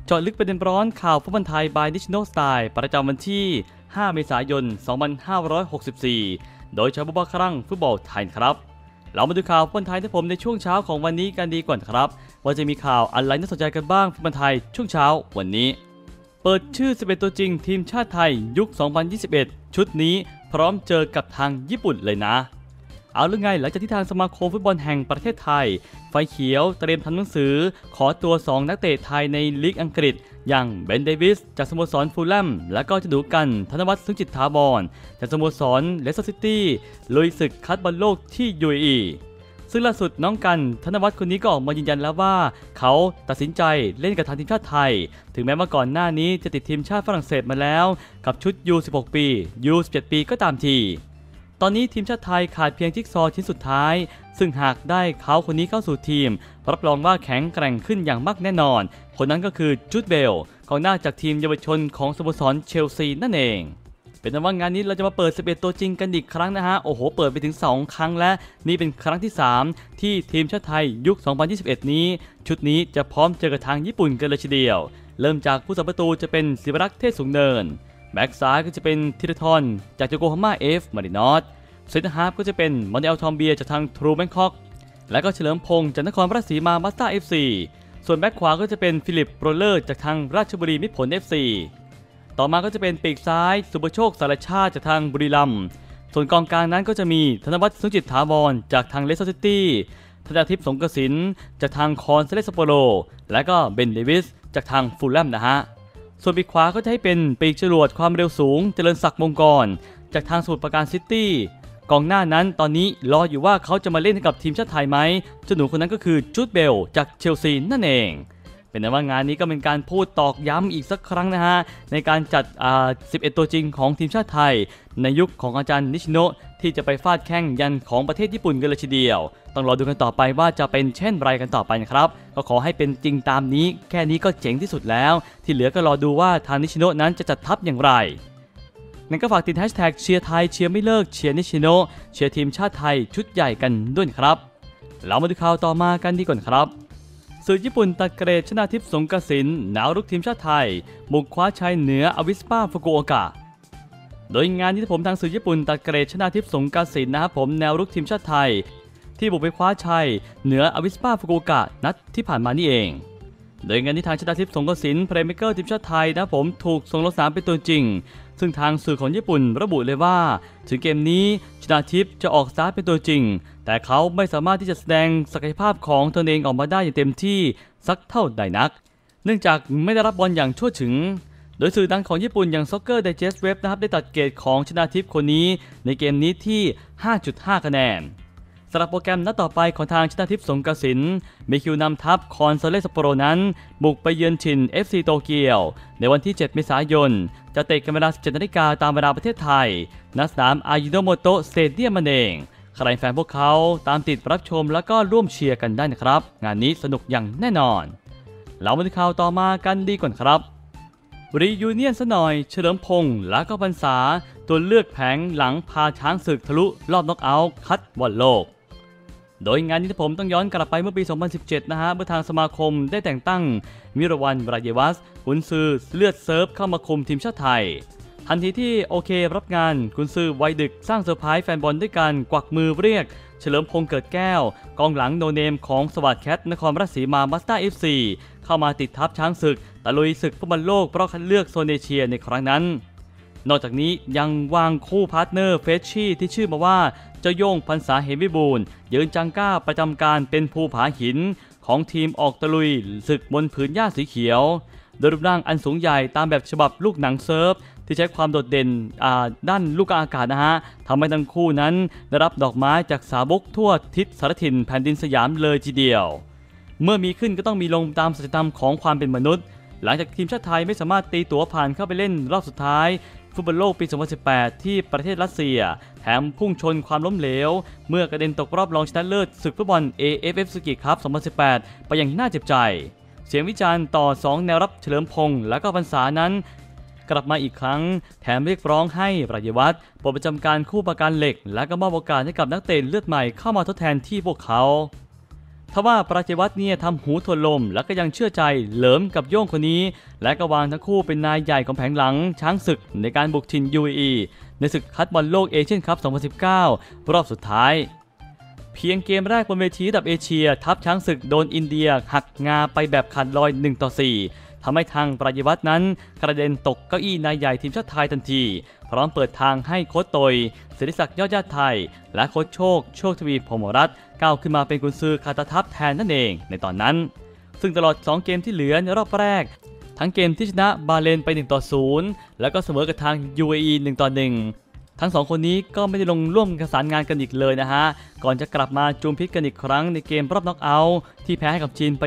เจาะลึกประเด็นร้อนข่าวฟุตบอลไทย by National Style ประจำวันที่ 5 เมษายน 2564 โดยชาวบ้าครั่งฟุตบอลไทยครับเรามาดูข่าวฟุตบอลไทยที่ผมในช่วงเช้าของวันนี้กันดีก่อนครับว่าจะมีข่าวอะไรน่าสนใจกันบ้างฟุตบอลไทยช่วงเช้าวันนี้เปิดชื่อ11ตัวจริงทีมชาติไทยยุค 2021 ชุดนี้พร้อมเจอกับทางญี่ปุ่นเลยนะเอาเรื่องไงหลังจากที่ทางสมาคมฟุตบอลแห่งประเทศไทยไฟเขียวเตรียมทำหนังสือขอตัว2นักเตะไทยในลีกอังกฤษอย่างเบนเดวิสจากสโมสรฟูลแลมและก็จะดูกันธนวัฒน์ ซึ่งจิตถาวรจากสโมสรเลสเตอร์ซิตี้ลุยศึกคัดบอลโลกที่ UAE ซึ่งล่าสุดน้องกันธนวัฒน์คนนี้ก็ออกมายืนยันแล้วว่าเขาตัดสินใจเล่นกับทางทีมชาติไทยถึงแม้ว่าก่อนหน้านี้จะติดทีมชาติฝรั่งเศสมาแล้วกับชุด U16 ปี U17 ปีก็ตามทีตอนนี้ทีมชาติไทยขาดเพียงจิ๊กซอว์ชิ้นสุดท้ายซึ่งหากได้เขาคนนี้เข้าสู่ทีมรับรองว่าแข็งแกร่งขึ้นอย่างมากแน่นอนคนนั้นก็คือจูดเบลกองหน้าจากทีมเยาวชนของสโมสรเชลซีนั่นเองเป็นว่างานนี้เราจะมาเปิด11ตัวจริงกันอีกครั้งนะฮะโอ้โหเปิดไปถึง2ครั้งและนี่เป็นครั้งที่3ที่ทีมชาติไทยยุค 2021 นี้ชุดนี้จะพร้อมเจอกับทางญี่ปุ่นกันเลยทีเดียวเริ่มจากผู้สัมประตูจะเป็นศิวรักษ์เทศสูงเนินแบ็กซ้ายก็จะเป็นธีรทรจากโยโกฮาม่าเอฟมารินอสเซนเตอร์ฮาล์ฟก็จะเป็นมอนเอลทอมเบียจากทางทรูแบงคอกและก็เฉลิมพงษ์จากนครราชสีมามาสเตอร์ FC ส่วนแบ็คขวาก็จะเป็นฟิลิปโรเลอร์จากทางราชบุรีมิตรผล FC ต่อมาก็จะเป็นปีกซ้ายสุภโชคสารชาติจากทางบุรีรัมย์ส่วนกองกลางนั้นก็จะมีธนวัฒน์ สุจิตถาวรจากทางเลสเตอร์ซิตี้ธนาทิพย์สงกสินจากทางคอนเซเลสโปโรและก็เบนเดวิสจากทางฟูลแลมนะฮะส่วนปีกขวาก็จะให้เป็นปีกจรวดความเร็วสูงเจริญศักดิ์มงกรจากทางสมุทรปราการซิตี้กองหน้านั้นตอนนี้รออยู่ว่าเขาจะมาเล่นให้กับทีมชาติไทยไหมเจ้าหนูคนนั้นก็คือจูดเบลจากเชลซีนั่นเองเป็นว่างานนี้ก็เป็นการพูดตอกย้ำอีกสักครั้งนะฮะในการจัด11 ตัวจริงของทีมชาติไทยในยุคของอาจารย์นิชิโนะที่จะไปฟาดแข้งยันของประเทศญี่ปุ่นกันเลยทีเดียวต้องรอดูกันต่อไปว่าจะเป็นเช่นไรกันต่อไปนะครับก็ขอให้เป็นจริงตามนี้แค่นี้ก็เจ๋งที่สุดแล้วที่เหลือก็รอดูว่าทางนิชิโนะนั้นจะจัดทัพอย่างไรงั้นก็ฝากติดแฮชแท็กเชียร์ไทยเชียร์ไม่เลิกเชียร์นิชิโนะเชียร์ทีมชาติไทยชุดใหญ่กันด้วยครับเรามาดูข่าวต่อมากันดีก่อนครับสื่อญี่ปุ่นตัดเกรดชนาทิพย์สงกสินหนาวรุกทีมชาติไทยบุกคว้าชัยเหนืออวิสปาฟุกุโอกะโดยงานนี้ผมทางสื่อญี่ปุ่นตัดเกรดชนาทิพย์สงกสินนะครับผมแนวรุกทีมชาติไทยที่บุกไปคว้าชัยเหนืออวิสปาฟุกุโอกะนัดที่ผ่านมานี่เองโดยงานนี้ทางชนาทิพย์สงกสินเพลย์เมคเกอร์ทีมชาติไทยนะผมถูกส่งลงสนามเป็นตัวจริงซึ่งทางสื่อของญี่ปุ่นระบุเลยว่าถึงเกมนี้ชนาทิพย์จะออกสตาร์ทเป็นตัวจริงแต่เขาไม่สามารถที่จะแสดงศักยภาพของตนเองออกมาได้อย่างเต็มที่สักเท่าใดนักเนื่องจากไม่ได้รับบอลอย่างทั่วถึงโดยสื่อดังของญี่ปุ่นอย่าง Soccer Digest Web นะครับได้ตัดเกรดของชนาทิพย์คนนี้ในเกมนี้ที่ 5.5 คะแนนสำหรับโปรแกรมนัดต่อไปของทางชนาทิพย์สงกสินมีคิวนำทัพคอนซาเลสโปโรนั้นบุกไปเยือนชิน FC โตเกียวในวันที่ 7 เมษายนจะเตะกันเวลา 17 นาฬิกาตามเวลาประเทศไทยณสนามอายิโนโมโตะสเตเดียมนั่นเองใครแฟนพวกเขาตามติดรับชมแล้วก็ร่วมเชียร์กันได้นะครับงานนี้สนุกอย่างแน่นอนเรามาดูข่าวต่อมากันดีก่อนครับรียูเนียนซะหน่อยเฉลิมพงษ์และก็พรรษาตัวเลือกแผงหลังพาช้างศึกทะลุรอบน็อกเอาท์คัดบอลโลกโดยงานนี้ผมต้องย้อนกลับไปเมื่อปี 2017 นะฮะเมื่อทางสมาคมได้แต่งตั้งมิรวันบราเยวัสกุนซือเลือดเซิร์ฟเข้ามาคุมทีมชาติไทยทันทีที่โอเครับงานกุนซือวัยดึกสร้างเซอร์ไพรส์แฟนบอลด้วยการกวักมือเรียกเฉลิมพงษ์เกิดแก้วกองหลังโนเนมของสวัสดิ์แคทนครราชสีมามาสเตอร์ FC เข้ามาติดทัพช้างศึกตะลุยศึกฟุตบอลโลกรอบคัดเลือกโซนเอเชียในครั้งนั้นนอกจากนี้ยังวางคู่พาร์ทเนอร์เฟชชี่ที่ชื่อมาว่าเจ้าโย่งพรรษาเหมวิบูลย์ยืนจังก้าประจำการเป็นภูผาหินของทีมออกตะลุยศึกบนผืนหญ้าสีเขียวโดยรูปร่างอันสูงใหญ่ตามแบบฉบับลูกหนังเซิร์ฟที่ใช้ความโดดเด่นด้านลูกอากาศนะฮะทำให้ทั้งคู่นั้นได้รับดอกไม้จากสาวกทั่วทิศสารถิ่นแผ่นดินสยามเลยทีเดียวเมื่อมีขึ้นก็ต้องมีลงตามสัจธรรมของความเป็นมนุษย์หลังจากทีมชาติไทยไม่สามารถตีตั๋วผ่านเข้าไปเล่นรอบสุดท้ายฟุตบอลโลกปี 2018 ที่ประเทศรัสเซียแถมพุ่งชนความล้มเหลวเมื่อกระเด็นตกรอบรองชนะเลิศศึกฟุตบอล AFF สุกิคัพ 2018 ไปอย่างน่าเจ็บใจเสียงวิจารณ์ต่อ2แนวรับเฉลิมพงษ์และก็พรรษานั้นกลับมาอีกครั้งแถมเรียกร้องให้ปราญวัฒน์ปลดประจำการคู่ประกันเหล็กและก็มอบโอกาสให้กับนักเตะเลือดใหม่เข้ามาทดแทนที่พวกเขาทว่าปราจีวัฒน์เนี่ยทำหูทวนลมแล้วก็ยังเชื่อใจเหลิมกับโย่งคนนี้และก็วางทั้งคู่เป็นนายใหญ่ของแผงหลังช้างศึกในการบุกถิ่น UAE ในศึกคัดบอลโลกเอเชียนคัพ 2019 รอบสุดท้ายเพียงเกมแรกบนเวทีระดับเอเชียทัพช้างศึกโดนอินเดียหักงาไปแบบขาดลอย 1-4 ทำให้ทางปราจีวัฒน์นั้นกระเด็นตกเก้าอี้นายใหญ่ทีมชาติไทยทันทีพร้อมเปิดทางให้โค้ชโตยศิริศักดิ์ยอดญาติไทยและโค้ชโชคทวีพรหมรัตน์ก้าวขึ้นมาเป็นกุนซือคาตาทัพแทนนั่นเองในตอนนั้นซึ่งตลอด2เกมที่เหลือในรอบแรกทั้งเกมที่ชนะบาห์เรนไป 1-0 แล้วก็เสมอกับทาง UAE 1-1 ทั้ง2คนนี้ก็ไม่ได้ลงร่วมประสานงานกันอีกเลยนะฮะก่อนจะกลับมาจูมพิษกันอีกครั้งในเกมรอบน็อกเอาท์ที่แพ้ให้กับจีนไป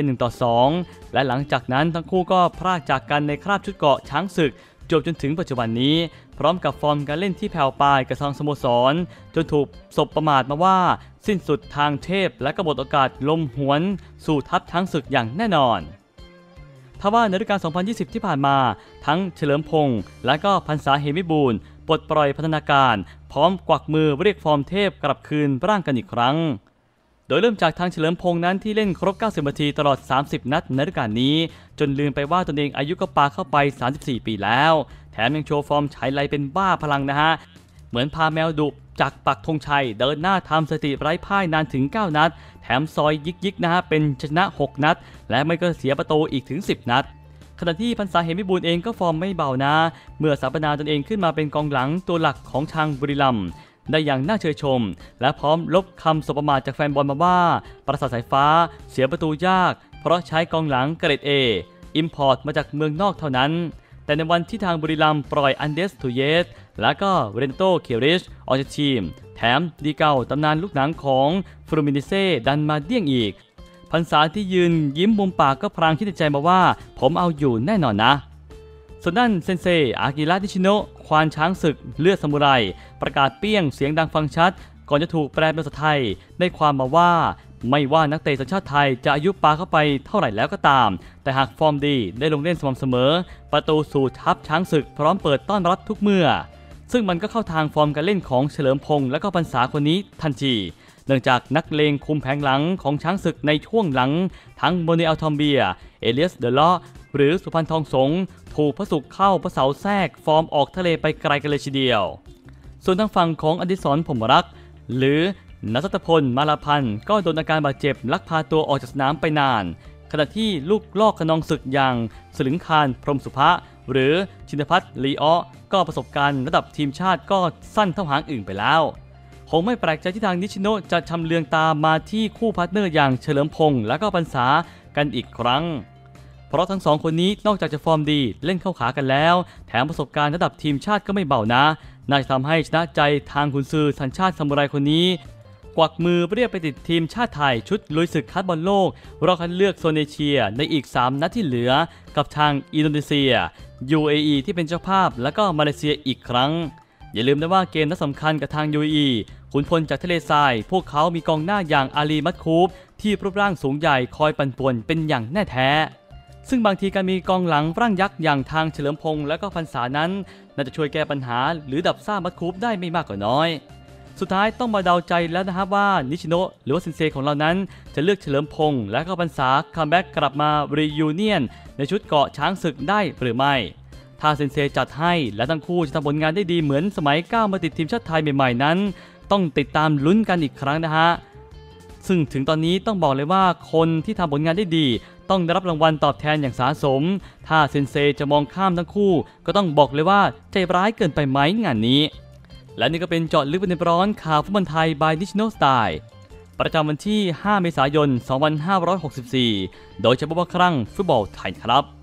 1-2 และหลังจากนั้นทั้งคู่ก็พรากจากกันในคราบชุดเกราะช้างศึกจบจนถึงปัจจุบันนี้พร้อมกับฟอร์มการเล่นที่แผ่วปลายกับทางสโมสรจนถูกสบประมาทมาว่าสิ้นสุดทางเทพและก็หมดโอกาสลมหวนสู่ทัพช้างศึกอย่างแน่นอนทว่าในฤดูกาล 2020 ที่ผ่านมาทั้งเฉลิมพงษ์และก็พรรษาเหมิบูลย์ปลดปล่อยพัฒนาการพร้อมกวักมือเรียกฟอร์มเทพกลับคืนร่างกันอีกครั้งโดยเริ่มจากทางเฉลิมพงษ์นั้นที่เล่นครบ 90 นาทีตลอด 30 นัดในฤดูกาลนี้จนลืมไปว่าตนเองอายุก็ปาเข้าไป 34 ปีแล้วแถมยังโชว์ฟอร์มฉายไลเป็นบ้าพลังนะฮะเหมือนพาแมวดุจากปักธงชัยเดินหน้าทำสถิติไร้พ่ายนานถึง 9 นัดแถมซอยยิกนะฮะเป็นชนะ 6 นัดและไม่ก็เสียประตูอีกถึง 10 นัดขณะที่พรรษาเหมิบูลย์เองก็ฟอร์มไม่เบานะเมื่อสถาปนาตนเองขึ้นมาเป็นกองหลังตัวหลักของทางบุรีรัมย์ได้อย่างน่าเชยชมและพร้อมลบคำสบประมาทจากแฟนบอลมาว่าปราสาทสายฟ้าเสียประตูยากเพราะใช้กองหลังเกรด A อิมพอร์ตมาจากเมืองนอกเท่านั้นแต่ในวันที่ทางบุรีรัมย์ปล่อยอันเดสทูเยสและก็เรนโตเคียริชออกจากทีมแถมดีเกาตำนานลูกหนังของฟลูมินิเซ่ดันมาเดี้ยงอีกพรรษาที่ยืนยิ้มมุมปากก็พลางคิดในใจมาว่าผมเอาอยู่แน่นอนนะส่วนด้านเซนเซอากิระนิชิโนะควานช้างศึกเลือดซามูไรประกาศเปี้ยงเสียงดังฟังชัดก่อนจะถูกแปลเป็นภาษาไทยได้ความมาว่าไม่ว่านักเตะสัญชาติไทยจะอายุปาเข้าไปเท่าไหร่แล้วก็ตามแต่หากฟอร์มดีได้ลงเล่นสม่ำเสมอประตูสู่ทัพช้างศึกพร้อมเปิดต้อนรับทุกเมื่อซึ่งมันก็เข้าทางฟอร์มการเล่นของเฉลิมพงษ์และก็พรรษาคนนี้ทันทีเนื่องจากนักเลงคุมแผงหลังของช้างศึกในช่วงหลังทั้งโมเนอัลทอมเบียเอเลียสเดลล์หรือสุพรรณทองสงถูกพระศุกร์เข้าพระเสาแทรกฟอร์มออกทะเลไปไกลกันเลยทีเดียวส่วนทางฝั่งของอดิศร พรหมรักษ์หรือนัทพล มาลาพันธ์ก็โดนอาการบาดเจ็บลักพาตัวออกจากสนามไปนานขณะที่ลูกลอกขนองศึกอย่างสลึงคารพรหมสุภะหรือชินภัทร ลีอ้อก็ประสบการณ์ระดับทีมชาติก็สั้นเท่าหางอื่นไปแล้วคงไม่แปลกใจที่ทางนิชิโนะจะชำเลืองตามมาที่คู่พาร์ทเนอร์อย่างเฉลิมพงษ์และก็พรรษากันอีกครั้งเพราะทั้งสองคนนี้นอกจากจะฟอร์มดีเล่นเข้าขากันแล้วแถมประสบการณ์ระดับทีมชาติก็ไม่เบานะน่าจะทำให้ชนะใจทางกุนซือสัญชาติซามูไรคนนี้กวักมือเรียกไปติดทีมชาติไทยชุดลุยศึกคัดบอลโลกรอบคัดเลือกโซนเอเชียในอีก3นัดที่เหลือกับทางอินโดนีเซีย UAE ที่เป็นเจ้าภาพและก็มาเลเซียอีกครั้งอย่าลืมนะว่าเกมนัดสำคัญกับทาง UAE ขุนพลจากทะเลทรายพวกเขามีกองหน้าอย่างอาลีมัดคูฟที่รูปร่างสูงใหญ่คอยปั่นป่วนเป็นอย่างแน่แท้ซึ่งบางทีการมีกองหลังร่างยักษ์อย่างทางเฉลิมพงษ์และก็พรรษานั้นน่าจะช่วยแก้ปัญหาหรือดับซ่ามัดคูฟได้ไม่มากกว่าน้อยสุดท้ายต้องมาเดาใจแล้วนะครับว่านิชิโนะหรือว่าเซนเซของเรานั้นจะเลือกเฉลิมพงษ์และก็พรรษาคัมแบ็กกลับมารียูเนียนในชุดเกาะช้างศึกได้หรือไม่ถ้าเซนเซจัดให้และทั้งคู่จะทำผลงานได้ดีเหมือนสมัยก้าวมาติดทีมชาติไทยใหม่ๆนั้นต้องติดตามลุ้นกันอีกครั้งนะฮะซึ่งถึงตอนนี้ต้องบอกเลยว่าคนที่ทำผลงานได้ดีต้องได้รับรางวัลตอบแทนอย่างสาสมถ้าเซนเซจะมองข้ามทั้งคู่ก็ต้องบอกเลยว่าใจร้ายเกินไปไหมงานนี้และนี่ก็เป็นเจาะลึกประเด็นร้อนข่าวฟุตบอลไทย by National Style ประจำวันที่ 5 เมษายน 2564 โดยเฉพาะครั้งฟุตบอลไทยครับ